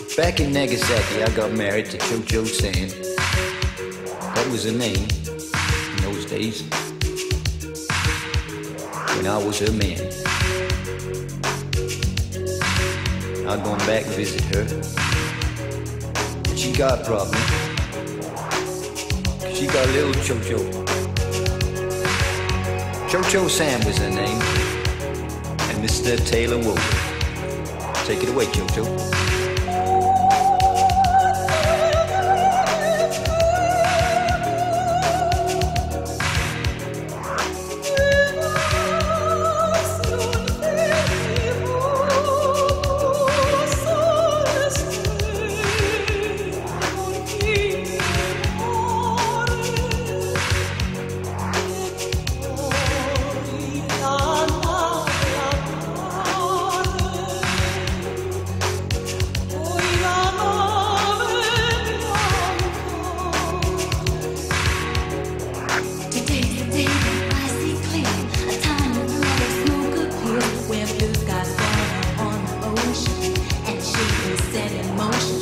Back in Nagasaki, I got married to Cho-Cho-san. That was her name in those days, when I was her man. I'm going back and visit her. But she got a problem. She got a little Cho-Cho. Cho-Cho-san was her name. And Mr. Taylor Wogan. Take it away, Cho-Cho. Where blue skies burn on the ocean and she is set in motion.